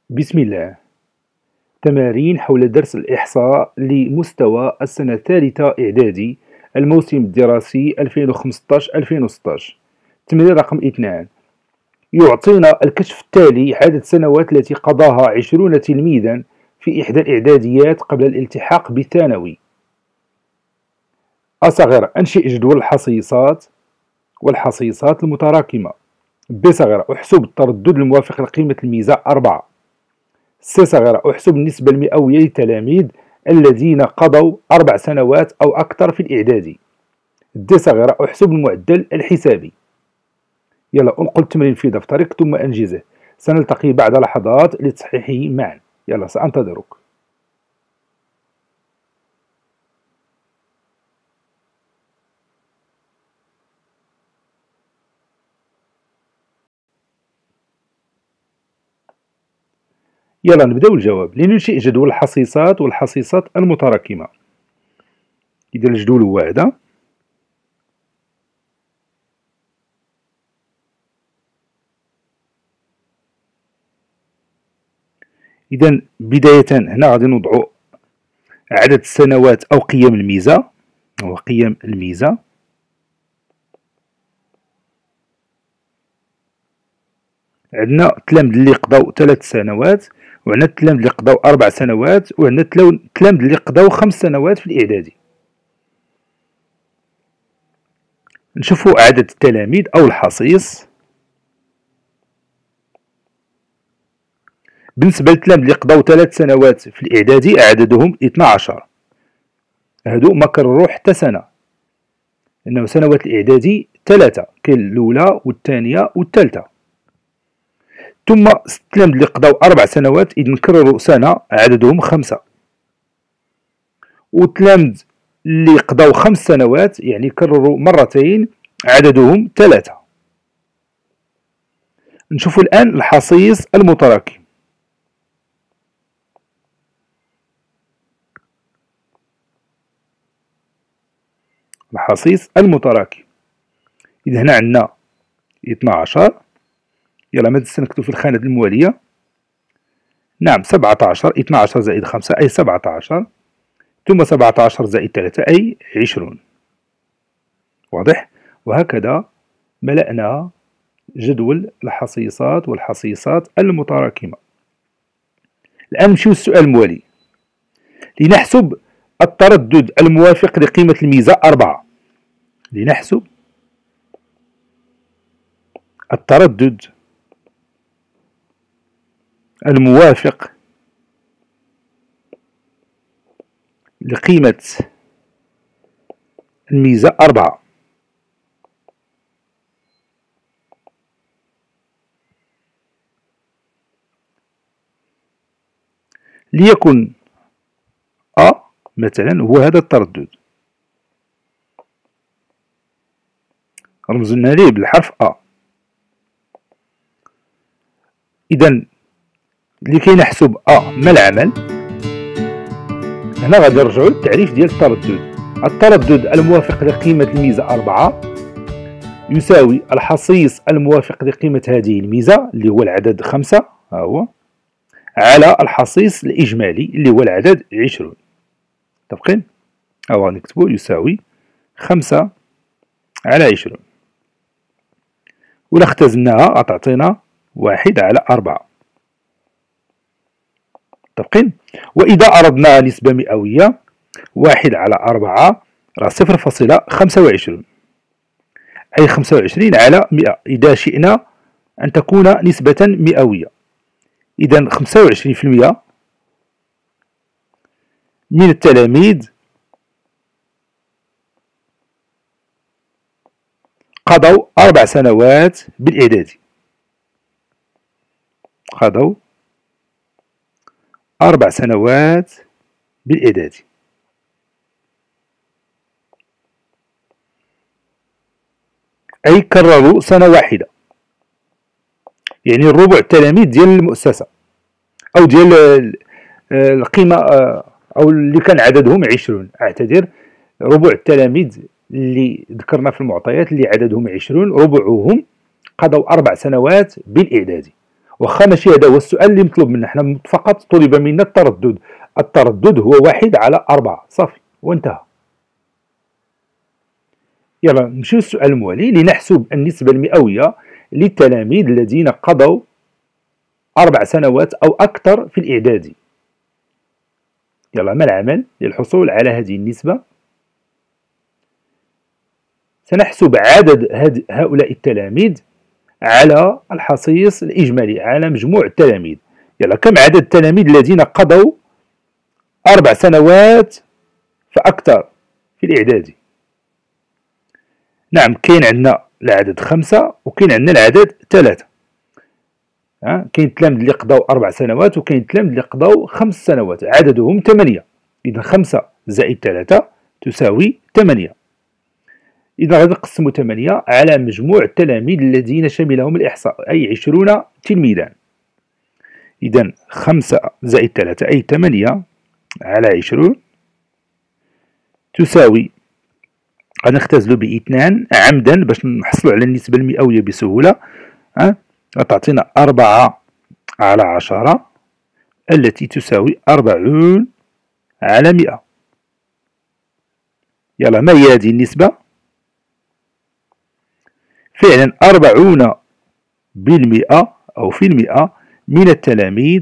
بسم الله. تمارين حول درس الإحصاء لمستوى السنة الثالثة إعدادي الموسم الدراسي 2015-2016. تمرين رقم 2. يعطينا الكشف التالي عدد السنوات التي قضاها 20 تلميذا في إحدى الإعداديات قبل الالتحاق بالثانوي. أصغر أنشئ جدول الحصيصات والحصيصات المتراكمة. بصغر أحسب التردد الموافق لقيمة الميزة 4. صغيرة أحسب النسبة المئوية للتلاميذ الذين قضوا 4 سنوات أو أكثر في الإعدادي. صغيرة أحسب المعدل الحسابي. يلا أنقل التمرين في دفترك ثم أنجزه. سنلتقي بعد لحظات لتصحيحه معا. يلا سأنتظرك. يلا نبدأ الجواب. لننشئ جدول الحصيصات والحصيصات المتراكمة. إذا الجدول هو هذا. إذا بداية هنا غادي نوضعوا عدد السنوات أو قيم الميزة، هو قيم الميزة. عندنا التلامذ اللي قضاو 3 سنوات، وعندنا التلامذ اللي قضاو 4 سنوات، وعندنا التلامذ اللي قضاو 5 سنوات في الإعدادي. نشوفوا عدد التلاميذ أو الحصيص. بالنسبة للتلاميذ اللي قضاو 3 سنوات في الإعدادي عددهم 12. هادو ما كرروا حتى سنة، لأنه سنوات الإعدادي 3، كاين الأولى والثانية والثالثة. ثم التلاميذ اللي قضاو 4 سنوات إذا كرروا سنة عددهم 5. والتلاميذ اللي قضاو 5 سنوات يعني كرروا مرتين عددهم 3. نشوفوا الآن الحصيص المتراكم. الحصيص المتراكم. إذا هنا عندنا 12. يلا ما تنسى نكتب في الخانة الموالية. نعم 17. 12 زائد 5 أي 17. ثم 17 زائد 3 أي 20. واضح؟ وهكذا ملأنا جدول الحصيصات والحصيصات المتراكمة. الآن نمشيو للسؤال الموالي. لنحسب التردد الموافق لقيمة الميزة 4. لنحسب التردد الموافق لقيمة الميزة 4. ليكن أ مثلا هو هذا التردد، رمزنا ليه بالحرف أ. إذا لكي نحسب أ ما العمل؟ هنا غادي نرجعو للتعريف ديال التردد. التردد الموافق لقيمة الميزة 4 يساوي الحصيص الموافق لقيمة هذه الميزة اللي هو العدد 5 ها هو على الحصيص الإجمالي اللي هو العدد 20. متفقين؟ أو نكتبو يساوي 5 على 20. ولا اختزلناها غتعطينا 1 على 4. متفقين؟ وإذا أردنا نسبة مئوية 1 على 4 راه 0.25 أي 25 على 100 إذا شئنا أن تكون نسبة مئوية. إذا 25% من التلاميذ قضوا 4 سنوات بالإعدادي. قضوا 4 سنوات بالإعدادي. أي كرروا سنة واحدة، يعني الربع التلاميذ ديال المؤسسة أو ديال القيمة أو اللي كان عددهم 20. أعتذر، ربع التلاميذ اللي ذكرنا في المعطيات اللي عددهم 20 ربعهم قضوا 4 سنوات بالإعدادي. واخا ماشي هذا هو السؤال اللي مطلوب منا، حنا فقط طلب منا التردد. التردد هو 1/4 صافي وانتهى. يلا نمشيو للسؤال الموالي. لنحسب النسبة المئوية للتلاميذ الذين قضوا 4 سنوات أو أكثر في الإعدادي. يلا ما العمل للحصول على هذه النسبة؟ سنحسب عدد هؤلاء التلاميذ على الحصيص الإجمالي، على مجموع التلاميذ. يلا كم عدد التلاميذ الذين قضوا 4 سنوات فأكثر في الإعدادي؟ نعم، كاين عندنا العدد 5 وكاين عندنا العدد 3. كاين التلاميذ اللي قضاو 4 سنوات وكاين التلاميذ اللي قضاو 5 سنوات، عددهم 8. إذا 5 زائد 3 تساوي 8. إذا غادي نقسمو 8 على مجموع التلاميذ الذين شملهم الإحصاء، أي 20 تلميذا. إذا 5 زائد 3 أي 8 على 20 تساوي، غنختزلو ب2 عمدا باش نحصلو على النسبة المئوية بسهولة. تعطينا 4/10 التي تساوي 40/100. يلا ما هي هذه النسبة؟ فعلا 40% أو في المئة من التلاميذ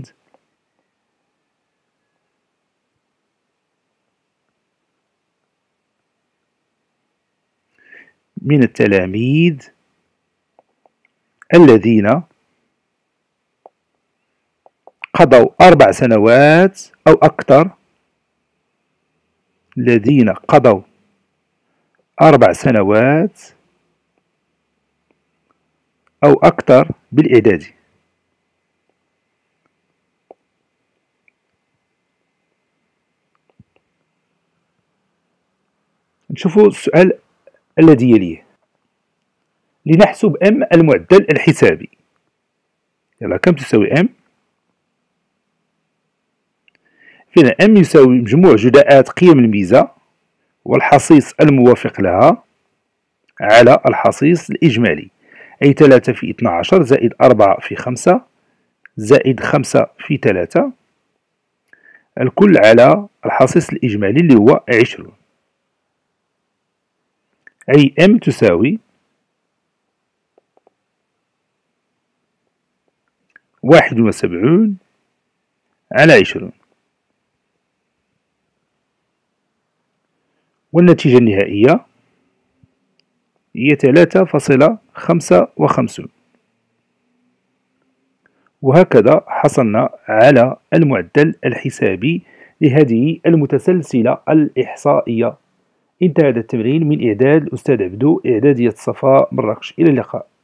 الذين قضوا 4 سنوات أو أكثر، الذين قضوا 4 سنوات أو أكثر بالإعدادي. نشوفوا السؤال الذي يليه. لنحسب M المعدل الحسابي. يلا كم تساوي M؟ فإن M يساوي مجموع جداءات قيم الميزة والحصيص الموافق لها على الحصيص الإجمالي، أي 3 في 12 زائد 4 في 5 زائد 5 في 3 الكل على الحصيص الإجمالي اللي هو 20. أي M تساوي 71 على 20. والنتيجة النهائية هي 3.55. وهكذا حصلنا على المعدل الحسابي لهذه المتسلسلة الإحصائية. انتهى هذا التمرين من إعداد الأستاذ عبدو، إعدادية صفاء مراكش. إلى اللقاء.